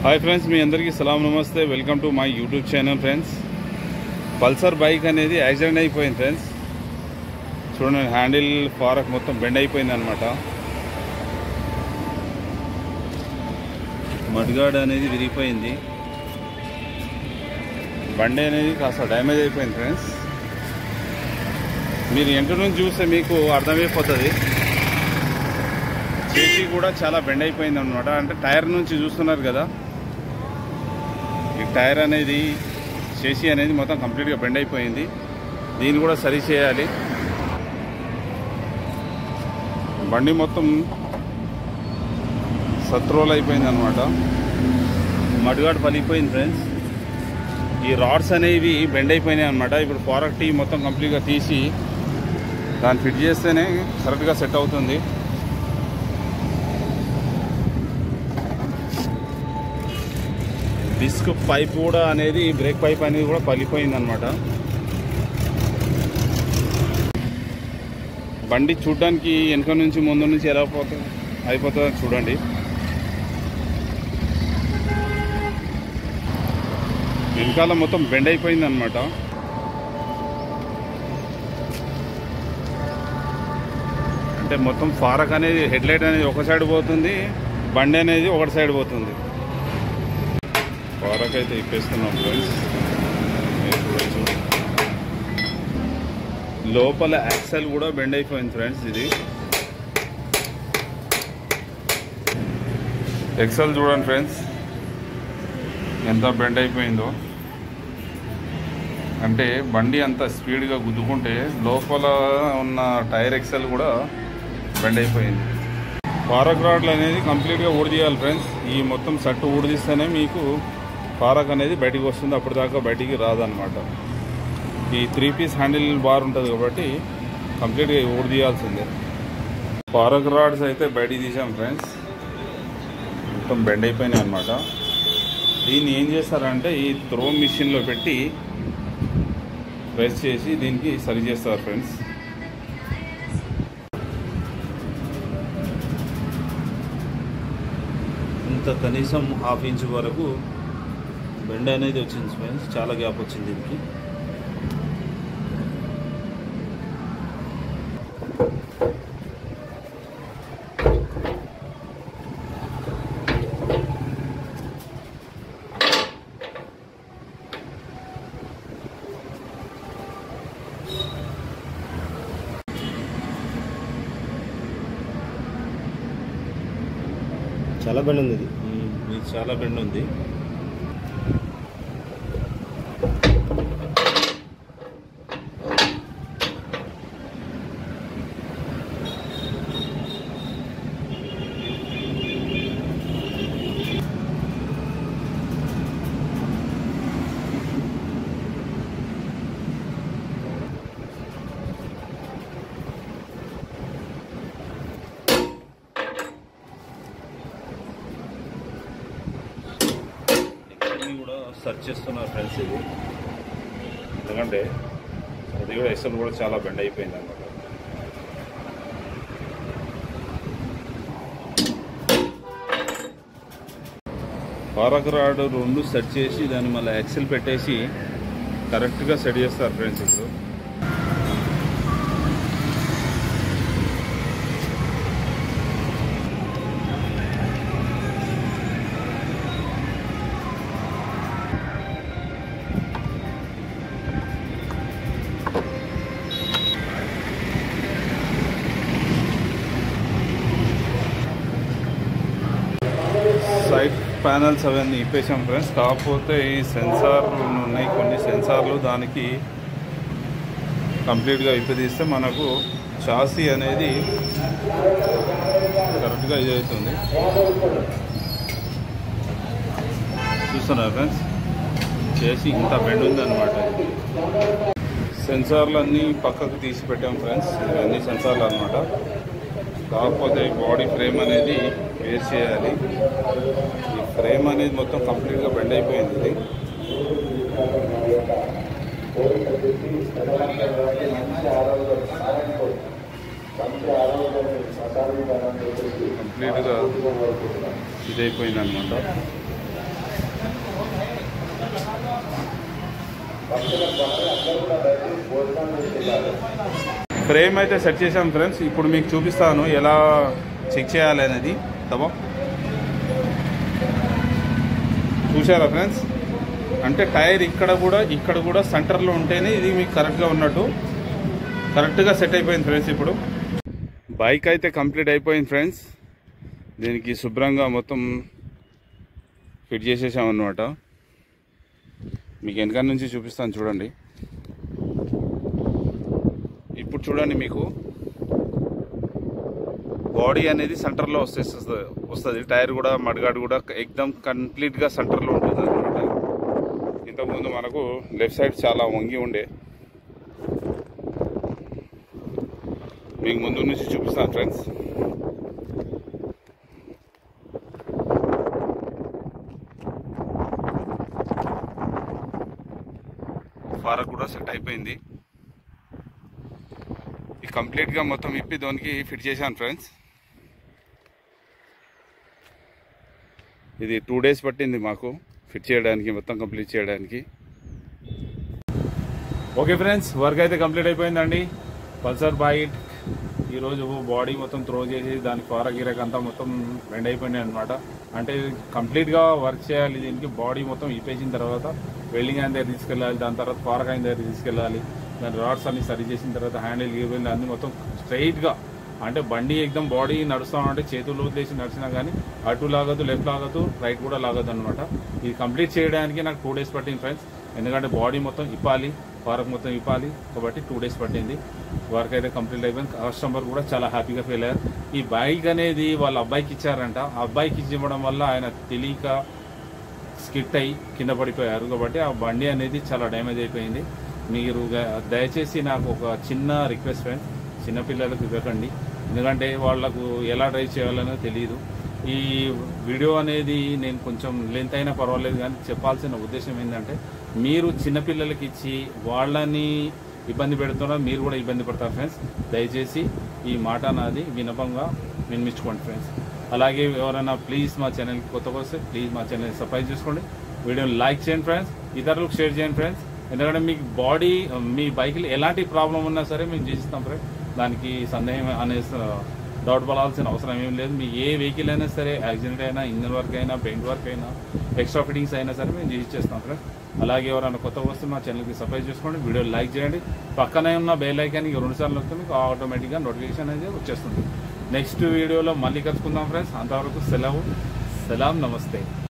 Hi friends, మీ అందరికీ సలాం నమస్తే. Welcome to my YouTube channel. Friends, Pulsar bike అనేది యాక్సిడెంట్ అయిపోయింది ఫ్రెండ్స్. చూడండి, హ్యాండిల్ ఫారక్ మొత్తం బెండ్ అయిపోయింది అనమాట. మడ్గార్డ్ అనేది విరిగిపోయింది. బండి అనేది కాస్త డ్యామేజ్ అయిపోయింది ఫ్రెండ్స్. మీరు ఎంటర్ నుంచి చూస్తే మీకు అర్థమైపోతుంది. చేసి కూడా చాలా బెండ్ అయిపోయింది అనమాట. అంటే టైర్ నుంచి చూస్తున్నారు కదా, ఈ టైర్ అనేది చేసి అనేది మొత్తం కంప్లీట్గా బెండ్ అయిపోయింది. దీన్ని కూడా సరి చేయాలి. బండి మొత్తం సత్రోల్ అయిపోయింది అనమాట. మడ్గార్డ్ పలిగిపోయింది ఫ్రెండ్స్. ఈ రాడ్స్ అనేవి బెండ్ అయిపోయినాయి అనమాట. ఇప్పుడు ఫారక్ టీ మొత్తం కంప్లీట్గా తీసి దాన్ని ఫిట్ చేస్తేనే కరెక్ట్గా సెట్ అవుతుంది. డిస్క్ పైప్ కూడా అనేది, బ్రేక్ పైప్ అనేది కూడా పలిపోయింది అనమాట. బండి చూడడానికి వెనక నుంచి ముందు నుంచి ఎలా అయిపోతుందో చూడండి. వెనకాల మొత్తం బెండ్ అయిపోయింది అనమాట. అంటే మొత్తం ఫారక్ అనేది, హెడ్ లైట్ అనేది ఒక సైడ్ పోతుంది, బండి అనేది ఒకటి సైడ్ పోతుంది. ఫారక్ అయితే ఇప్పేస్తున్నాం ఫ్రెండ్స్. లోపల యాక్సెల్ కూడా బెండ్ అయిపోయింది ఫ్రెండ్స్. ఇది ఎక్సెల్ చూడండి ఫ్రెండ్స్, ఎంత బెండ్ అయిపోయిందో. అంటే బండి అంత స్పీడ్గా గుద్దుకుంటే లోపల ఉన్న టైర్ ఎక్సెల్ కూడా బెండ్ అయిపోయింది. ఫారక్ రాడ్లు అనేది కంప్లీట్గా ఊడదీయాలి ఫ్రెండ్స్. ఈ మొత్తం సట్టు ఊడదీస్తేనే మీకు ఫారక్ అనేది బయటికి వస్తుంది. అప్పటిదాకా బయటికి రాదనమాట. ఈ 3 పీస్ హ్యాండిల్ బార్ ఉంటుంది కాబట్టి కంప్లీట్గా ఊడదీయాల్సిందే. ఫారక్ రాడ్స్ అయితే బయటికి తీసాం ఫ్రెండ్స్. మొత్తం బెండ్ అయిపోయినాయి అనమాట. దీన్ని ఏం చేస్తారంటే ఈ త్రో మిషన్లో పెట్టి ప్రెస్ చేసి దీనికి సరి చేస్తారు ఫ్రెండ్స్. ఇంత కనీసం ½ ఇంచ్ వరకు బెండ్ అనేది వచ్చింది ఫ్రెండ్స్. చాలా గ్యాప్ వచ్చింది దీనికి. చాలా బెండ్ ఉంది. ఇది చాలా బెండ్ ఉంది. కూడా సర్చ్ చేస్తున్నారు ఫ్రెండ్స్. ఇది ఎందుకంటే అది కూడా ఎక్సెల్ కూడా చాలా బెండ్ అయిపోయింది అన్నమాట. ఫారక్ రాడ్ 2 సెట్ చేసి దాన్ని మళ్ళీ ఎక్సెల్ పెట్టేసి కరెక్ట్గా సెట్ చేస్తారు ఫ్రెండ్స్. ఇప్పుడు సైడ్ ప్యానల్స్ అవన్నీ ఇప్పేసాం ఫ్రెండ్స్. కాకపోతే ఈ సెన్సార్లు ఉన్నాయి, కొన్ని సెన్సార్లు దానికి కంప్లీట్గా ఇప్పదీస్తే మనకు చాసీ అనేది కరెక్ట్గా ఇది అవుతుంది. చూస్తున్నారు ఫ్రెండ్స్, చేసి ఇంత బెండ్ ఉంది అనమాట. సెన్సార్లు అన్నీ పక్కకు తీసి పెట్టాం ఫ్రెండ్స్. ఇవన్నీ సెన్సార్లు అనమాట. కాకపోతే బాడీ ఫ్రేమ్ అనేది వేర్ చేయాలి. ఈ ఫ్రేమ్ అనేది మొత్తం కంప్లీట్గా బెండ్ అయిపోయింది. ఇది కంప్లీట్గా ఇదైపోయింది అనమాట. ఫ్రేమ్ అయితే సెట్ చేసాం ఫ్రెండ్స్. ఇప్పుడు మీకు చూపిస్తాను ఎలా చెక్ చేయాలి అనేది. తబా చూసారా ఫ్రెండ్స్, అంటే టైర్ ఇక్కడ కూడా సెంటర్లో ఉంటేనే ఇది మీకు కరెక్ట్గా ఉన్నట్టు, కరెక్ట్గా సెట్ అయిపోయింది ఫ్రెండ్స్. ఇప్పుడు బైక్ అయితే కంప్లీట్ అయిపోయింది ఫ్రెండ్స్. దీనికి శుభ్రంగా మొత్తం ఫిట్ చేసేసాం అన్నమాట. మీకు వెనక నుంచి చూపిస్తాను చూడండి. ఇప్పుడు చూడండి, మీకు బాడీ అనేది సెంటర్లో వస్తుంది. టైర్ కూడా మడ్గాడ్ కూడా ఎక్దమ్ కంప్లీట్గా సెంటర్లో ఉంటుంది అనమాట. ఇంతకుముందు మనకు లెఫ్ట్ సైడ్ చాలా వంగి ఉండే, మీకు ముందు నుంచి చూపిస్తాను ఫ్రెండ్స్. ఫారక్ కూడా సెట్ అయిపోయింది. ఈ కంప్లీట్గా మొత్తం ఇప్పి దానికి ఫిట్ చేశాను ఫ్రెండ్స్. ఇది 2 days పట్టింది మాకు ఫిట్ చేయడానికి, మొత్తం కంప్లీట్ చేయడానికి. ఓకే ఫ్రెండ్స్, వర్క్ అయితే కంప్లీట్ అయిపోయిందండి. పల్సర్ బైక్ ఈరోజు బాడీ మొత్తం త్రో చేసి దానికి ఫారక్ అంతా మొత్తం బెండ్ అయిపోయినాయి అనమాట. అంటే కంప్లీట్గా వర్క్ చేయాలి. దీనికి బాడీ మొత్తం ఇప్పేసిన తర్వాత వెల్డింగ్ ఆయన దగ్గర తీసుకెళ్ళాలి, దాని తర్వాత ఫారక్ ఆయన దగ్గర తీసుకెళ్ళాలి, దాని రాడ్స్ అన్ని సరి చేసిన తర్వాత హ్యాండిల్ గీర్లు అన్ని మొత్తం స్ట్రైట్గా, అంటే బండి ఎక్దమ్ బాడీ నడుస్తామంటే చేతులు వదిలేసి నడిచినా కానీ అటు లాగదు, లెఫ్ట్ లాగదు, రైట్ కూడా లాగదు అనమాట. ఇది కంప్లీట్ చేయడానికి నాకు 2 days పట్టింది ఫ్రెండ్స్. ఎందుకంటే బాడీ మొత్తం ఇప్పాలి, ఫారక్ మొత్తం ఇప్పాలి కాబట్టి 2 days పట్టింది. వర్క్ అయితే కంప్లీట్ అయిపోయింది. కస్టమర్ కూడా చాలా హ్యాపీగా ఫీల్ అయ్యారు. ఈ బైక్ అనేది వాళ్ళ అబ్బాయికి ఇచ్చారంట. ఆ అబ్బాయికి ఇవ్వడం వల్ల ఆయన తెలియక స్కిట్ అయ్యి కింద పడిపోయారు కాబట్టి ఆ బండి అనేది చాలా డ్యామేజ్ అయిపోయింది. మీరు దయచేసి నాకు ఒక చిన్న రిక్వెస్ట్ ఫ్రెండ్స్, చిన్నపిల్లలకు ఇవ్వకండి, ఎందుకంటే వాళ్లకు ఎలా డ్రైవ్ చేయాలనో తెలియదు. ఈ వీడియో అనేది నేను కొంచెం లెంత్ అయినా పర్వాలేదు కానీ చెప్పాల్సిన ఉద్దేశం ఏంటంటే, మీరు చిన్నపిల్లలకి ఇచ్చి వాళ్ళని ఇబ్బంది పెడుతున్నారు, మీరు కూడా ఇబ్బంది పడతారు ఫ్రెండ్స్. దయచేసి ఈ మాట నాది వినపంగా వినిపించుకోండి ఫ్రెండ్స్. అలాగే ఎవరైనా ప్లీజ్ మా ఛానల్కి కొత్తగా వస్తే ప్లీజ్ మా ఛానల్ని సబ్స్క్రైబ్ చేసుకోండి, వీడియోని లైక్ చేయండి ఫ్రెండ్స్, ఇతరులకు షేర్ చేయండి ఫ్రెండ్స్. ఎందుకంటే మీకు బాడీ మీ బైక్లో ఎలాంటి ప్రాబ్లం ఉన్నా సరే మేము చేసిస్తాం ఫ్రెండ్స్. దానికి సందేహం అనే డౌట్ పడాల్సిన అవసరం ఏం లేదు. మీ ఏ వెహికల్ అయినా సరే, యాక్సిడెంట్ అయినా, ఇంజన్ వర్క్ అయినా, పెయింట్ వర్క్ అయినా, ఎక్స్ట్రా ఫిట్టింగ్స్ అయినా సరే మేము చేసిస్తాం ఫ్రెండ్స్. అలాగే ఎవరైనా కొత్తగా వస్తే మా ఛానల్కి సబ్స్క్రైబ్ చేసుకోండి, వీడియో లైక్ చేయండి, పక్కనే ఉన్న బెల్ ఐకాన్కి 2 సార్లు వస్తే మీకు ఆటోమేటిక్గా నోటిఫికేషన్ అనేది వచ్చేస్తుంది. నెక్స్ట్ వీడియోలో మళ్ళీ కలుసుకుందాం ఫ్రెండ్స్. అంతవరకు సెలవు, సలాం, నమస్తే.